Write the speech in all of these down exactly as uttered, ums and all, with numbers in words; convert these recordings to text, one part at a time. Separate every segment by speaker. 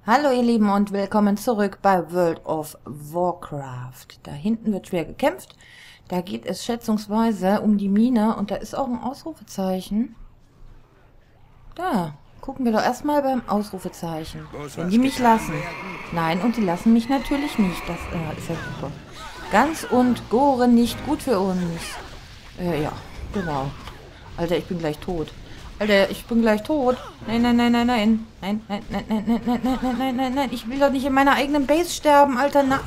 Speaker 1: Hallo ihr Lieben und willkommen zurück bei World of Warcraft. Da hinten wird schwer gekämpft. Da geht es schätzungsweise um die Mine und da ist auch ein Ausrufezeichen. Da, gucken wir doch erstmal beim Ausrufezeichen. Wenn die mich lassen. Nein, und die lassen mich natürlich nicht. Das äh, ist ja super. Ganz und Gore nicht gut für uns. Äh, ja, genau. Alter, ich bin gleich tot. Alter, ich bin gleich tot. Nein, nein, nein, nein, nein. Nein, nein, nein, nein, nein, nein, nein, nein, nein, nein, nein. Ich will doch nicht in meiner eigenen Base sterben, Alter. Na.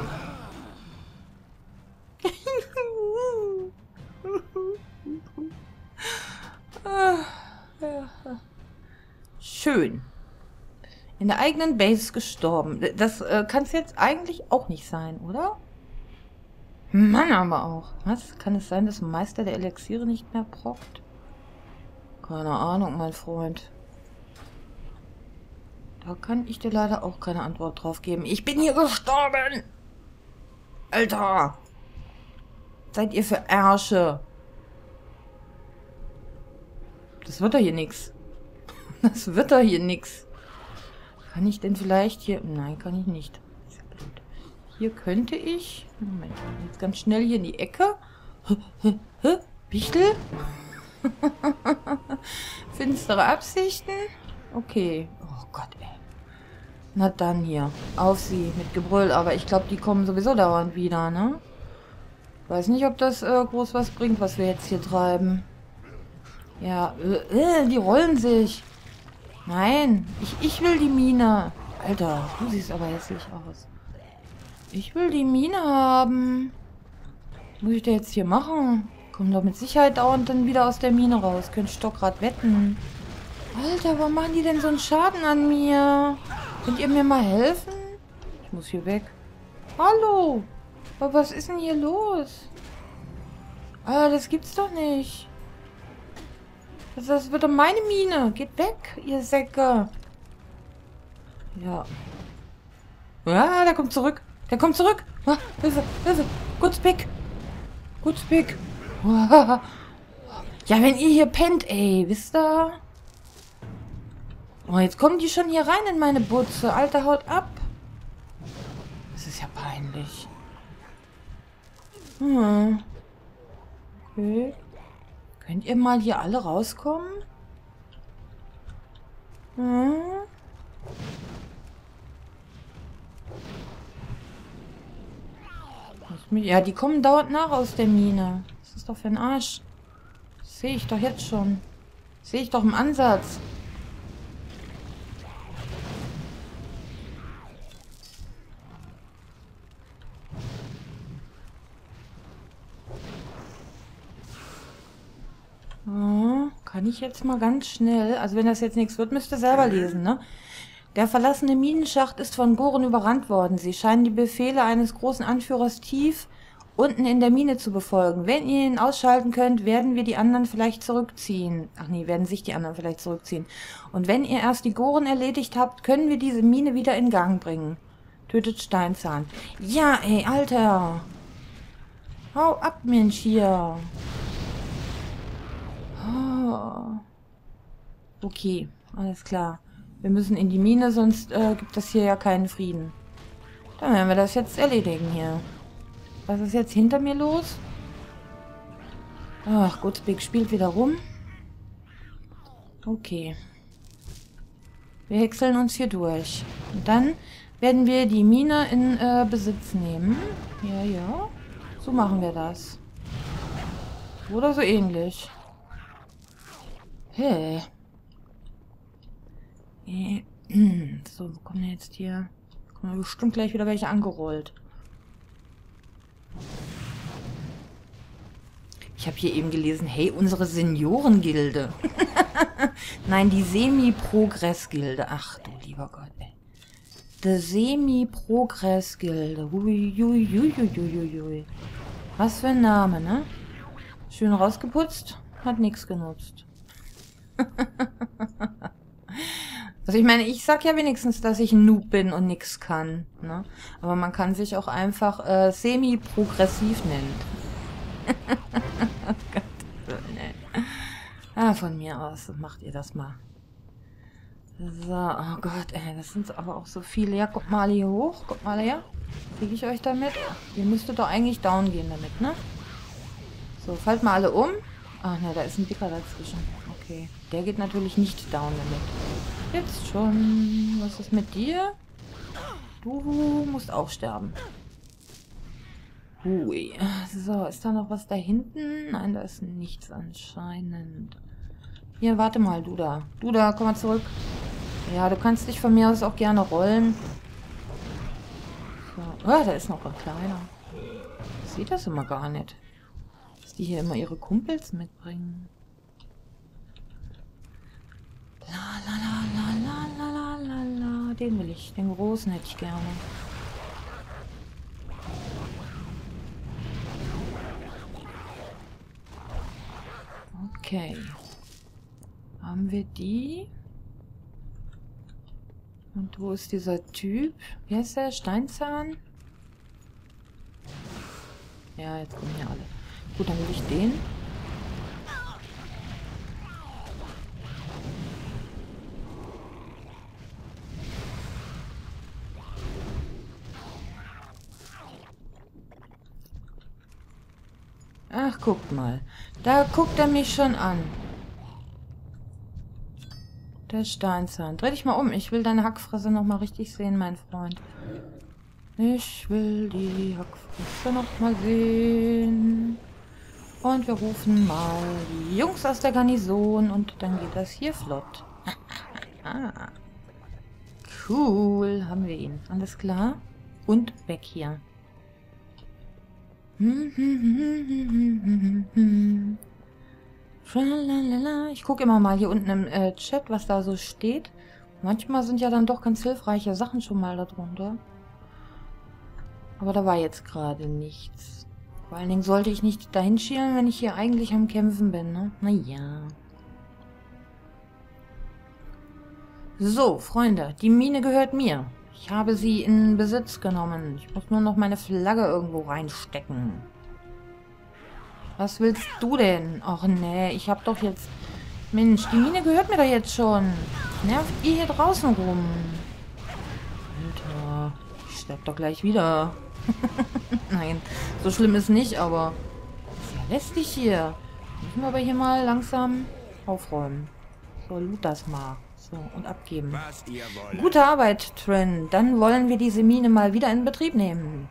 Speaker 1: Schön. In der eigenen Base gestorben. Das äh, kann es jetzt eigentlich auch nicht sein, oder? Mann, aber auch. Was? Kann es sein, dass ein Meister der Elixiere nicht mehr brockt? Keine Ahnung, mein Freund. Da kann ich dir leider auch keine Antwort drauf geben. Ich bin hier gestorben! Alter! Seid ihr für Ärsche? Das wird doch hier nix. Das wird doch hier nix. Kann ich denn vielleicht hier... Nein, kann ich nicht. Das ist ja blöd. Hier könnte ich... Moment, jetzt ganz schnell hier in die Ecke. Wichtel? Finstere Absichten? Okay. Oh Gott, ey. Na dann hier. Auf sie mit Gebrüll. Aber ich glaube, die kommen sowieso dauernd wieder, ne? Weiß nicht, ob das äh, groß was bringt, was wir jetzt hier treiben. Ja, äh, äh, die rollen sich. Nein, ich, ich will die Mine. Alter, du siehst aber hässlich aus. Ich will die Mine haben. Was muss ich da jetzt hier machen? Komm doch mit Sicherheit dauernd dann wieder aus der Mine raus. Könnt ich doch gerade wetten. Alter, warum machen die denn so einen Schaden an mir? Könnt ihr mir mal helfen? Ich muss hier weg. Hallo? Aber was ist denn hier los? Ah, das gibt's doch nicht. Das, das wird doch meine Mine. Geht weg, ihr Säcke. Ja. Ah, der kommt zurück. Der kommt zurück. Ah, Hilfe, Hilfe. Gut Pick. Gut Pick. Ja, wenn ihr hier pennt, ey, wisst ihr? Oh, jetzt kommen die schon hier rein in meine Butze. Alter, haut ab. Das ist ja peinlich. Hm. Okay. Könnt ihr mal hier alle rauskommen? Hm. Ja, die kommen dauernd nach aus der Mine. Was ist doch für ein Arsch? Das sehe ich doch jetzt schon. Das sehe ich doch im Ansatz. Oh, kann ich jetzt mal ganz schnell... Also wenn das jetzt nichts wird, müsst ihr selber lesen, ne? Der verlassene Minenschacht ist von Goren überrannt worden. Sie scheinen die Befehle eines großen Anführers tief unten in der Mine zu befolgen. Wenn ihr ihn ausschalten könnt, werden wir die anderen vielleicht zurückziehen. Ach nee, werden sich die anderen vielleicht zurückziehen. Und wenn ihr erst die Goren erledigt habt, können wir diese Mine wieder in Gang bringen. Tötet Steinzahn. Ja, ey, Alter. Hau ab, Mensch, hier. Oh. Okay, alles klar. Wir müssen in die Mine, sonst äh, gibt es hier ja keinen Frieden. Dann werden wir das jetzt erledigen hier. Was ist jetzt hinter mir los? Ach, Gutzbig spielt wieder rum. Okay. Wir häckseln uns hier durch. Und dann werden wir die Mine in äh, Besitz nehmen. Ja, ja. So machen wir das. Oder so ähnlich. Hey. So, wo kommen jetzt hier? Kommen bestimmt gleich wieder welche angerollt. Ich habe hier eben gelesen, hey, unsere Seniorengilde. Nein, die Semi-Progress-Gilde. Ach du lieber Gott, ey. Die Semi-Progress-Gilde. Uiuiuiuiui. Was für ein Name, ne? Schön rausgeputzt, hat nichts genutzt. Also ich meine, ich sag ja wenigstens, dass ich ein Noob bin und nix kann, ne? Aber man kann sich auch einfach äh, semi-progressiv nennen. Oh Gott, nee. Ah, von mir aus macht ihr das mal. So, oh Gott, ey, das sind aber auch so viele. Ja, guck mal hier hoch. Guck mal her. Kriege ich euch damit? Ihr müsstet doch eigentlich down gehen damit, ne? So, fallt mal alle um. Ach ne, da ist ein Dicker dazwischen. Okay. Der geht natürlich nicht down damit. Jetzt schon. Was ist mit dir? Du musst auch sterben. Hui. So, ist da noch was da hinten? Nein, da ist nichts anscheinend. Hier, warte mal, du da. Du da, komm mal zurück. Ja, du kannst dich von mir aus auch gerne rollen. So. Oh, da ist noch ein kleiner. Ich sehe das immer gar nicht. Dass die hier immer ihre Kumpels mitbringen. La la la la la la la la. Den will ich. Den großen hätte ich gerne. Okay. Haben wir die? Und wo ist dieser Typ? Wie heißt der? Steinzahn? Ja, jetzt kommen hier alle. Gut, dann will ich den. Ach, guckt mal. Da guckt er mich schon an. Der Steinzahn. Dreh dich mal um. Ich will deine Hackfresse nochmal richtig sehen, mein Freund. Ich will die Hackfresse nochmal sehen. Und wir rufen mal die Jungs aus der Garnison und dann geht das hier flott. Ah. Cool, haben wir ihn. Alles klar. Und weg hier. Ich gucke immer mal hier unten im äh, Chat, was da so steht. Manchmal sind ja dann doch ganz hilfreiche Sachen schon mal darunter. Aber da war jetzt gerade nichts. Vor allen Dingen sollte ich nicht dahin schielen, wenn ich hier eigentlich am Kämpfen bin, ne? Naja. So, Freunde, die Mine gehört mir. Ich habe sie in Besitz genommen. Ich muss nur noch meine Flagge irgendwo reinstecken. Was willst du denn? Ach nee, ich hab doch jetzt... Mensch, die Mine gehört mir doch jetzt schon. Nervt ihr hier draußen rum? Alter, ich sterb doch gleich wieder. Nein, so schlimm ist nicht, aber... Ist ja lästig hier. Müssen wir aber hier mal langsam aufräumen. So, loot das mal. So, und abgeben. Gute Arbeit, Tren. Dann wollen wir diese Mine mal wieder in Betrieb nehmen.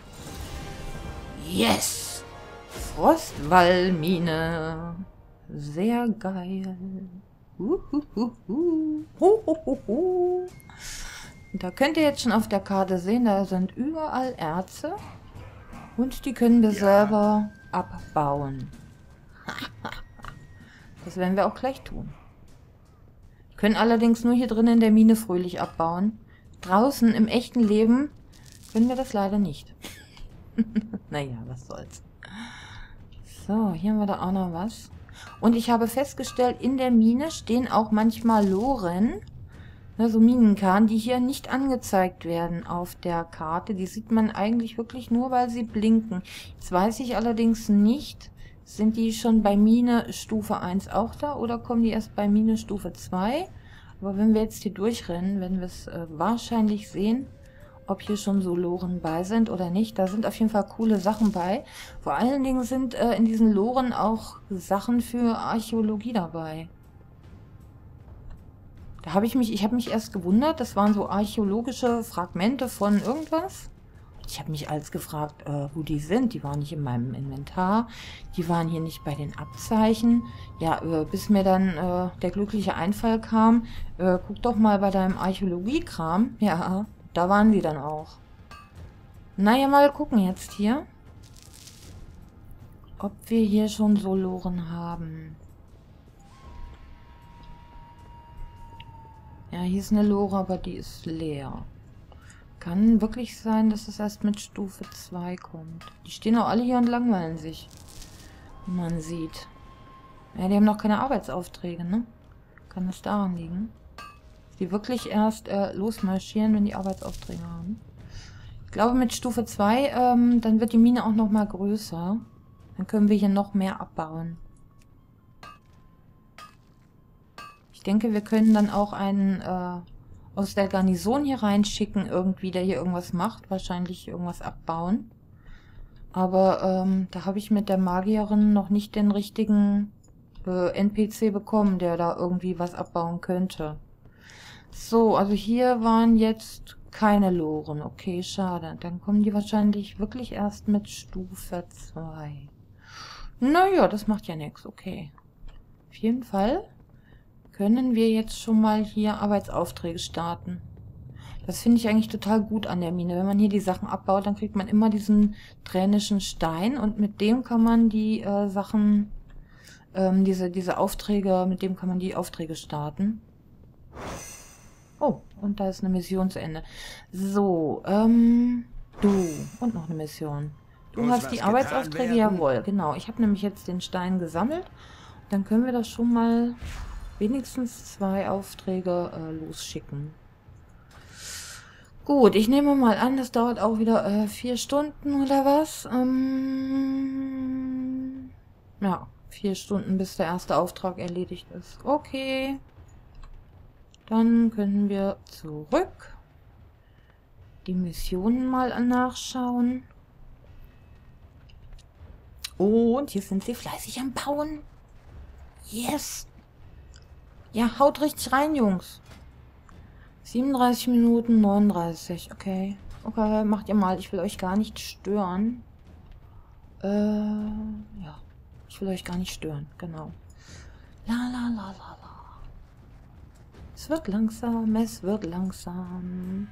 Speaker 1: Yes! Frostwallmine. Sehr geil. Uhuhuhu. Huhuhuhu. Da könnt ihr jetzt schon auf der Karte sehen, da sind überall Erze. Und die können wir ja selber abbauen. Das werden wir auch gleich tun. Können allerdings nur hier drin in der Mine fröhlich abbauen. Draußen im echten Leben können wir das leider nicht. Naja, was soll's. So, hier haben wir da auch noch was. Und ich habe festgestellt, in der Mine stehen auch manchmal Loren, ne, so Minenkarten, die hier nicht angezeigt werden auf der Karte. Die sieht man eigentlich wirklich nur, weil sie blinken. Jetzt weiß ich allerdings nicht, sind die schon bei Mine Stufe eins auch da oder kommen die erst bei Mine Stufe zwei? Aber wenn wir jetzt hier durchrennen, werden wir es äh, wahrscheinlich sehen, ob hier schon so Loren bei sind oder nicht. Da sind auf jeden Fall coole Sachen bei. Vor allen Dingen sind äh, in diesen Loren auch Sachen für Archäologie dabei. Da habe ich mich, ich habe mich erst gewundert, das waren so archäologische Fragmente von irgendwas. Ich habe mich als gefragt, äh, wo die sind. Die waren nicht in meinem Inventar. Die waren hier nicht bei den Abzeichen. Ja, äh, bis mir dann äh, der glückliche Einfall kam, äh, guck doch mal bei deinem Archäologiekram. Ja, da waren die dann auch. Naja, mal gucken jetzt hier, ob wir hier schon so Loren haben. Ja, hier ist eine Lore, aber die ist leer. Kann wirklich sein, dass es erst mit Stufe zwei kommt. Die stehen auch alle hier und langweilen sich. Wie man sieht. Ja, die haben noch keine Arbeitsaufträge, ne? Kann das daran liegen? Dass die wirklich erst äh, losmarschieren, wenn die Arbeitsaufträge haben. Ich glaube, mit Stufe zwei, ähm, dann wird die Mine auch noch mal größer. Dann können wir hier noch mehr abbauen. Ich denke, wir können dann auch einen äh, aus der Garnison hier reinschicken, irgendwie, der hier irgendwas macht. Wahrscheinlich irgendwas abbauen. Aber ähm, da habe ich mit der Magierin noch nicht den richtigen äh, N P C bekommen, der da irgendwie was abbauen könnte. So, also hier waren jetzt keine Loren. Okay, schade. Dann kommen die wahrscheinlich wirklich erst mit Stufe zwei. Naja, das macht ja nichts. Okay. Auf jeden Fall können wir jetzt schon mal hier Arbeitsaufträge starten. Das finde ich eigentlich total gut an der Mine. Wenn man hier die Sachen abbaut, dann kriegt man immer diesen tränischen Stein und mit dem kann man die äh, Sachen, ähm, diese, diese Aufträge, mit dem kann man die Aufträge starten. Oh, und da ist eine Mission zu Ende. So, ähm, du. Und noch eine Mission. Du
Speaker 2: Muss
Speaker 1: hast die
Speaker 2: was
Speaker 1: Arbeitsaufträge,
Speaker 2: getan werden?
Speaker 1: jawohl, genau. Ich habe nämlich jetzt den Stein gesammelt. Dann können wir das schon mal wenigstens zwei Aufträge äh, losschicken. Gut, ich nehme mal an, das dauert auch wieder äh, vier Stunden oder was. Ähm, ja, vier Stunden, bis der erste Auftrag erledigt ist. Okay. Dann können wir zurück. Die Missionen mal nachschauen. Und hier sind sie fleißig am Bauen. Yes. Ja, haut richtig rein, Jungs. siebenunddreißig Minuten, neununddreißig. Okay. Okay, macht ihr mal. Ich will euch gar nicht stören. Äh, ja. Ich will euch gar nicht stören. Genau. La, la, la, la, la. Es wird langsam, es wird langsam.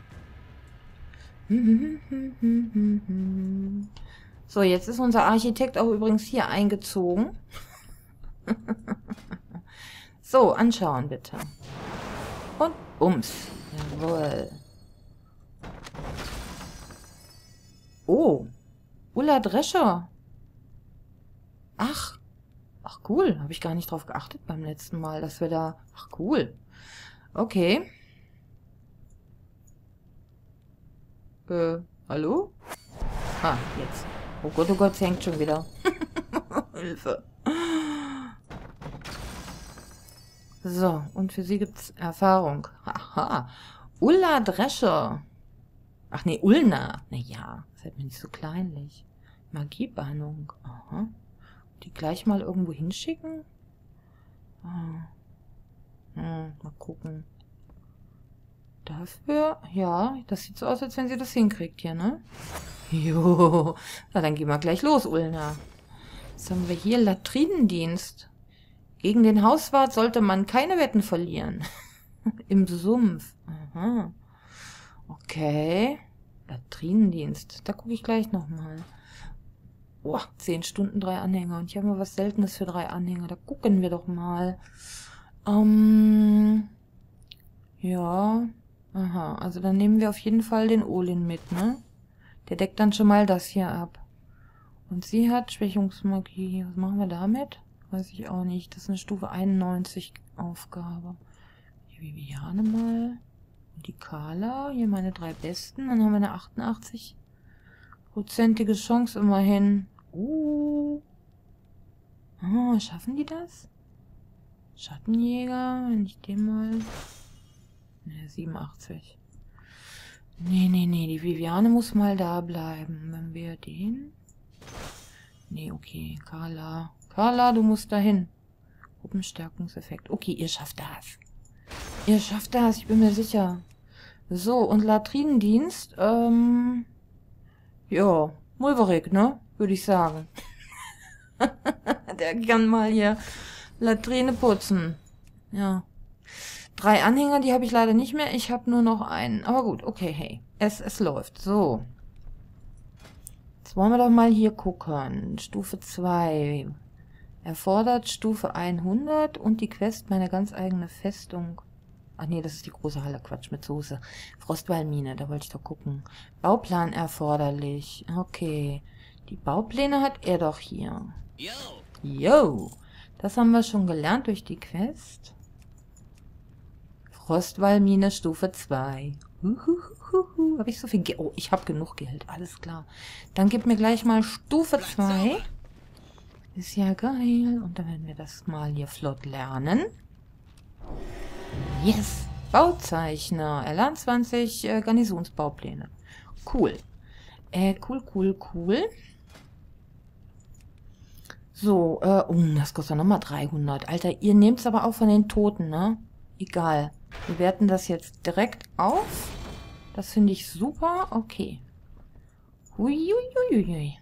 Speaker 1: So, jetzt ist unser Architekt auch übrigens hier eingezogen. So, anschauen bitte. Und bums. Jawohl. Oh. Ulla Drescher. Ach. Ach, cool. Habe ich gar nicht drauf geachtet beim letzten Mal, dass wir da... Ach, cool. Okay. Äh, hallo? Ah, jetzt. Oh Gott, oh Gott, es hängt schon wieder. Hilfe. So, und für sie gibt's Erfahrung. Aha. Ulla Drescher. Ach nee, Ulna. Naja, seid mir nicht so kleinlich. Magiebahnung. Aha. Die gleich mal irgendwo hinschicken? Ah. Hm, mal gucken. Dafür, ja, das sieht so aus, als wenn sie das hinkriegt hier, ne? Jo, na dann gehen wir gleich los, Ulna. Was haben wir hier? Latrinendienst. Gegen den Hauswart sollte man keine Wetten verlieren. Im Sumpf. Aha. Okay. Latrinendienst. Da gucke ich gleich nochmal. Boah, zehn Stunden, drei Anhänger. Und hier haben wir was Seltenes für drei Anhänger. Da gucken wir doch mal. Ähm, ja. Aha, also dann nehmen wir auf jeden Fall den Olin mit, ne? Der deckt dann schon mal das hier ab. Und sie hat Schwächungsmagie. Was machen wir damit? Weiß ich auch nicht. Das ist eine Stufe einundneunzig Aufgabe. Die Viviane mal. Und die Carla. Hier meine drei Besten. Dann haben wir eine achtundachtzig prozentige Chance immerhin. Uh. Ah, schaffen die das? Schattenjäger, wenn ich den mal... Ne, siebenundachtzig. Nee, nee, nee, die Viviane muss mal da bleiben. Wenn wir den... Nee, okay, Carla. Carla, du musst dahin. Gruppenstärkungseffekt. Okay, ihr schafft das. Ihr schafft das, ich bin mir sicher. So, und Latrinendienst, ähm... ja, Mulverig, ne? Würde ich sagen. Der kann mal hier Latrine putzen. Ja. Drei Anhänger, die habe ich leider nicht mehr. Ich habe nur noch einen. Aber gut, okay, hey. Es, es läuft. So. Jetzt wollen wir doch mal hier gucken. Stufe zwei. Erfordert Stufe hundert und die Quest meine ganz eigene Festung. Ach nee, das ist die große Halle. Quatsch, mit Soße. Frostwallmine, da wollte ich doch gucken. Bauplan erforderlich. Okay. Die Baupläne hat er doch hier. Yo! Yo! Das haben wir schon gelernt durch die Quest. Frostwallmine Stufe zwei. Huhuhuhu. Habe ich so viel Geld? Oh, ich habe genug Geld. Alles klar. Dann gib mir gleich mal Stufe zwei. Ist ja geil. Und dann werden wir das mal hier flott lernen. Yes! Bauzeichner. Erlernt zwanzig äh, Garnisonsbaupläne. Cool. Äh, cool, cool, cool. So, äh, oh, das kostet nochmal dreihundert. Alter, ihr nehmt es aber auch von den Toten, ne? Egal. Wir werten das jetzt direkt auf. Das finde ich super. Okay. Huiuiuiui.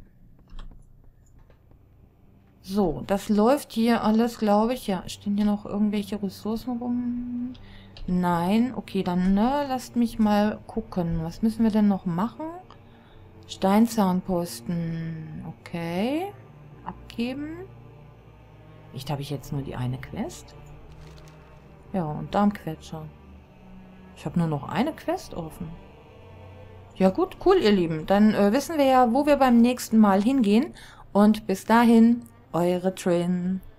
Speaker 1: So, das läuft hier alles, glaube ich. Ja, stehen hier noch irgendwelche Ressourcen rum? Nein. Okay, dann ne, lasst mich mal gucken. Was müssen wir denn noch machen? Steinzahnposten. Okay. Abgeben. Echt, habe ich jetzt nur die eine Quest? Ja, und Darmquetscher. Ich habe nur noch eine Quest offen. Ja gut, cool, ihr Lieben. Dann äh, wissen wir ja, wo wir beim nächsten Mal hingehen. Und bis dahin, eure Trin.